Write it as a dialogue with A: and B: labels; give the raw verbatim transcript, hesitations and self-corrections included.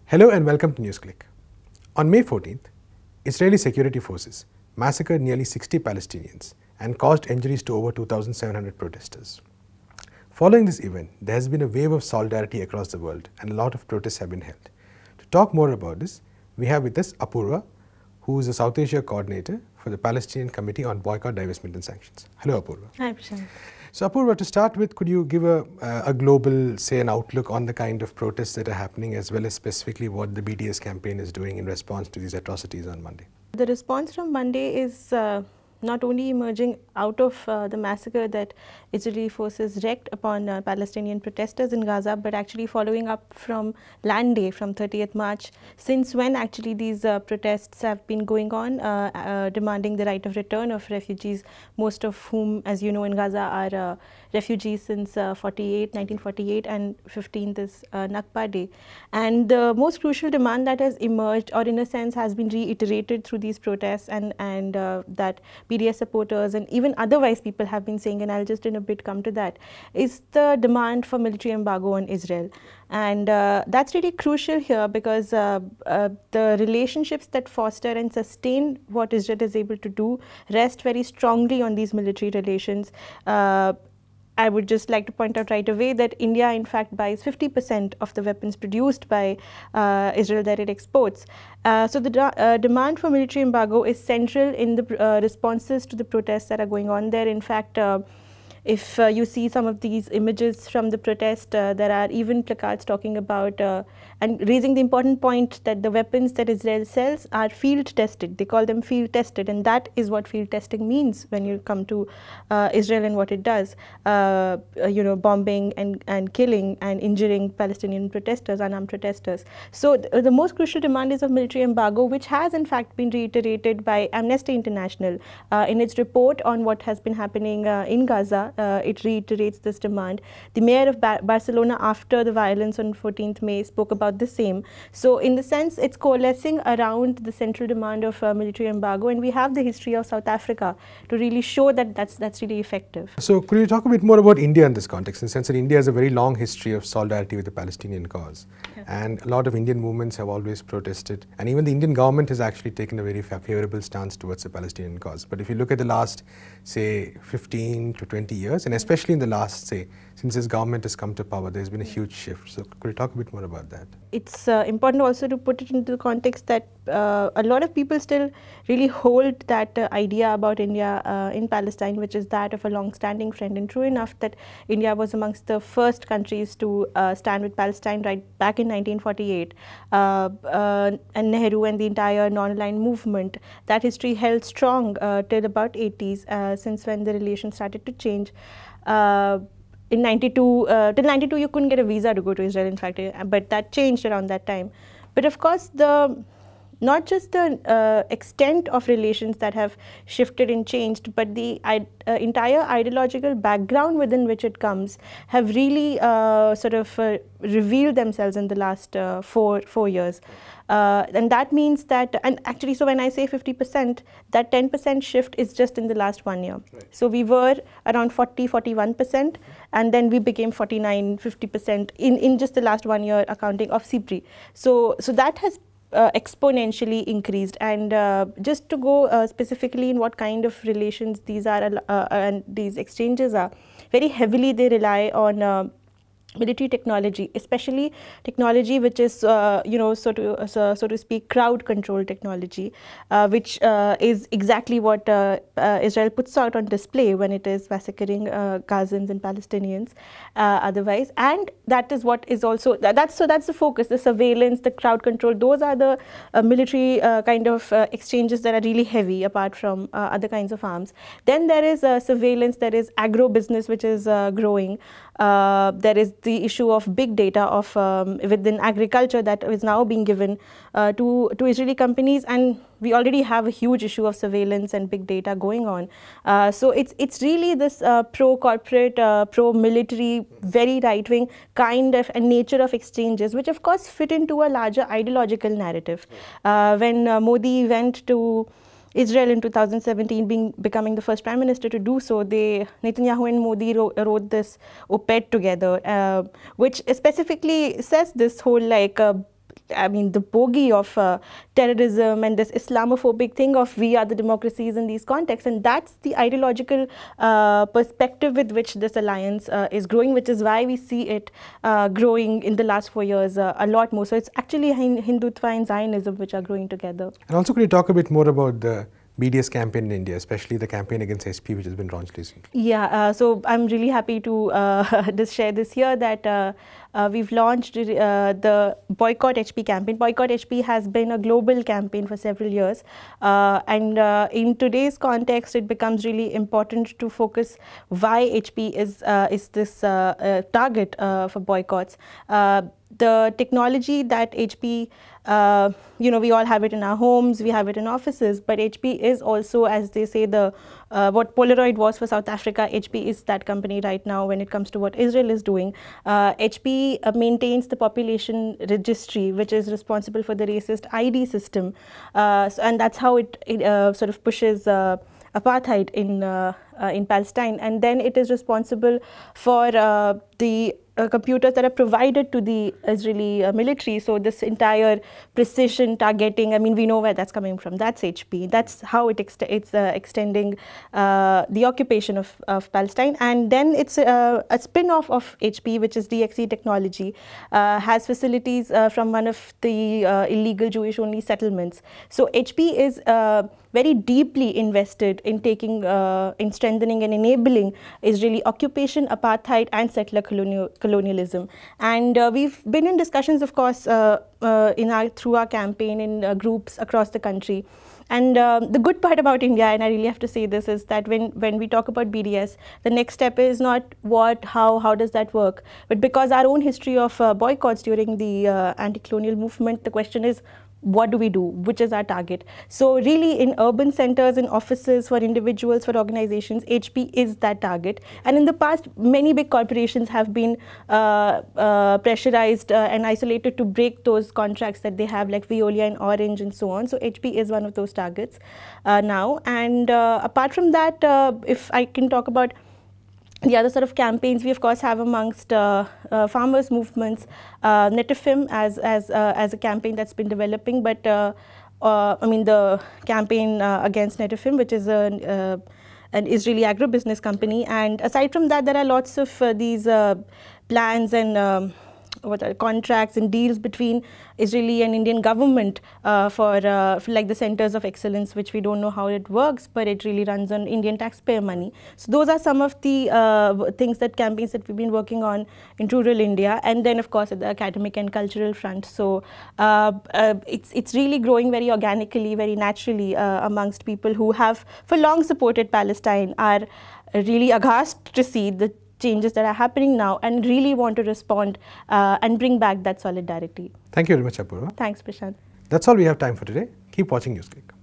A: Hello and welcome to NewsClick. On May fourteenth, Israeli security forces massacred nearly sixty Palestinians and caused injuries to over two thousand seven hundred protesters. Following this event, there has been a wave of solidarity across the world and a lot of protests have been held. To talk more about this, we have with us Apoorva, who is a South Asia coordinator for the Palestinian Committee on Boycott, Divestment and Sanctions. Hello, Apoorva.
B: Hi, Prashant.
A: So, Apoorva, to start with, could you give a, uh, a global, say, an outlook on the kind of protests that are happening, as well as specifically what the B D S campaign is doing in response to these atrocities on Monday?
B: The response from Monday is uh, not only emerging out of uh, the massacre that Israeli forces wreaked upon uh, Palestinian protesters in Gaza, but actually following up from Land Day, from thirtieth March, since when actually these uh, protests have been going on, uh, uh, demanding the right of return of refugees, most of whom, as you know, in Gaza are uh, refugees since uh, nineteen forty-eight, and fifteenth is uh, Nakba Day. And the most crucial demand that has emerged, or in a sense has been reiterated through these protests, and, and uh, that B D S supporters and even otherwise people have been saying, and I'll just in a bit come to that, is the demand for military embargo on Israel. And uh, that's really crucial here because uh, uh, the relationships that foster and sustain what Israel is able to do rest very strongly on these military relations. Uh, I would just like to point out right away that India, in fact, buys fifty percent of the weapons produced by uh, Israel that it exports. Uh, so the uh, demand for military embargo is central in the uh, responses to the protests that are going on there. In fact, uh, if uh, you see some of these images from the protest, uh, there are even placards talking about uh, and raising the important point that the weapons that Israel sells are field tested. They call them field tested, and that is what field testing means when you come to uh, Israel and what it does. Uh, you know, bombing and, and killing and injuring Palestinian protesters, unarmed protesters. So th the most crucial demand is of military embargo, which has in fact been reiterated by Amnesty International uh, in its report on what has been happening uh, in Gaza. Uh, it reiterates this demand. The mayor of Bar Barcelona, after the violence on fourteenth May, spoke about the same. So in the sense, it's coalescing around the central demand of uh, military embargo, and we have the history of South Africa to really show that that's, that's really effective.
A: So could you talk a bit more about India in this context, in the sense that India has a very long history of solidarity with the Palestinian cause. Yeah. And a lot of Indian movements have always protested, and even the Indian government has actually taken a very favorable stance towards the Palestinian cause. But if you look at the last, say, fifteen to twenty years, and especially in the last, say, since this government has come to power, there's been a huge shift. So could you talk a bit more about that?
B: It's uh, important also to put it into the context that uh, a lot of people still really hold that uh, idea about India uh, in Palestine, which is that of a long-standing friend. And true enough that India was amongst the first countries to uh, stand with Palestine right back in nineteen forty-eight. Uh, uh, and Nehru and the entire non-aligned movement, that history held strong uh, till about eighties, uh, since when the relations started to change. Uh, In ninety-two, uh, till ninety-two, you couldn't get a visa to go to Israel, in fact, but that changed around that time. But of course, the not just the uh, extent of relations that have shifted and changed, but the uh, entire ideological background within which it comes have really uh, sort of uh, revealed themselves in the last uh, four four years. Uh, and that means that, and actually, so when I say fifty percent, that ten percent shift is just in the last one year. Right. So we were around forty, forty-one percent, and then we became forty-nine, fifty percent in, in just the last one year accounting of C P R I. So, so that has uh, exponentially increased. And uh, just to go uh, specifically in what kind of relations these are uh, and these exchanges are, very heavily they rely on uh, military technology, especially technology which is, uh, you know, so to uh, so, so to speak, crowd control technology, uh, which uh, is exactly what uh, uh, Israel puts out on display when it is massacring uh, Gazans and Palestinians. Uh, otherwise, and that is what is also that, that's so that's the focus, the surveillance, the crowd control. Those are the uh, military uh, kind of uh, exchanges that are really heavy, apart from uh, other kinds of arms. Then there is uh, surveillance. There is agro business, which is uh, growing. Uh, there is the issue of big data of um, within agriculture that is now being given uh, to, to Israeli companies, and we already have a huge issue of surveillance and big data going on. Uh, so it's, it's really this uh, pro-corporate, uh, pro-military, very right-wing kind of and nature of exchanges, which of course fit into a larger ideological narrative. Uh, when uh, Modi went to Israel in two thousand seventeen, being becoming the first prime minister to do so, they Netanyahu and Modi wrote, wrote this op-ed together, uh, which specifically says this whole like uh, I mean, the bogey of uh, terrorism and this Islamophobic thing of we are the democracies in these contexts. And that's the ideological uh, perspective with which this alliance uh, is growing, which is why we see it uh, growing in the last four years uh, a lot more. So it's actually Hindutva and Zionism which are growing together.
A: And also, could you talk a bit more about the B D S campaign in India, especially the campaign against H P which has been launched recently?
B: Yeah, uh, so I'm really happy to uh, just share this here that uh, uh, we've launched uh, the Boycott H P campaign. Boycott H P has been a global campaign for several years, uh, and uh, in today's context it becomes really important to focus why H P is, uh, is this uh, uh, target uh, for boycotts. Uh, the technology that H P Uh, you know, we all have it in our homes, we have it in offices, but H P is also, as they say, the uh, what Polaroid was for South Africa, H P is that company right now when it comes to what Israel is doing. Uh, H P uh, maintains the population registry, which is responsible for the racist I D system, uh, so, and that's how it, it uh, sort of pushes uh, apartheid in uh, uh, in Palestine, and then it is responsible for uh, the Uh, computers that are provided to the Israeli uh, military. So this entire precision targeting, I mean, we know where that's coming from. That's H P. That's how it ext it's uh, extending uh, the occupation of, of Palestine. And then it's uh, a spin-off of H P, which is D X E technology, uh, has facilities uh, from one of the uh, illegal Jewish-only settlements. So H P is uh, very deeply invested in taking, uh, in strengthening and enabling Israeli occupation, apartheid, and settler colonial colonialism. And uh, we've been in discussions, of course, uh, uh, in our, through our campaign in uh, groups across the country. And um, the good part about India, and I really have to say this, is that when, when we talk about B D S, the next step is not what, how, how does that work? But because our own history of uh, boycotts during the uh, anti-colonial movement, the question is, what do we do? Which is our target? So really in urban centers, in offices, for individuals, for organizations, H P is that target. And in the past, many big corporations have been uh, uh, pressurized uh, and isolated to break those contracts that they have, like Veolia and Orange and so on. So H P is one of those targets uh, now. And uh, apart from that, uh, if I can talk about the other sort of campaigns, we of course have amongst uh, uh, farmers' movements, uh, Netifim as as uh, as a campaign that's been developing. But uh, uh, I mean the campaign uh, against Netifim, which is a uh, an Israeli agribusiness company. And aside from that, there are lots of uh, these uh, plans and um, what are contracts and deals between Israeli and Indian government uh, for, uh, for like the centers of excellence, which we don't know how it works, but it really runs on Indian taxpayer money. So those are some of the uh, things that campaigns that we've been working on in rural India, and then of course at the academic and cultural front. So uh, uh, it's it's really growing very organically, very naturally uh, amongst people who have for long supported Palestine, are really aghast to see the changes that are happening now and really want to respond uh, and bring back that solidarity.
A: Thank you very much, Apoorva.
B: Thanks, Prashant.
A: That's all we have time for today. Keep watching NewsClick.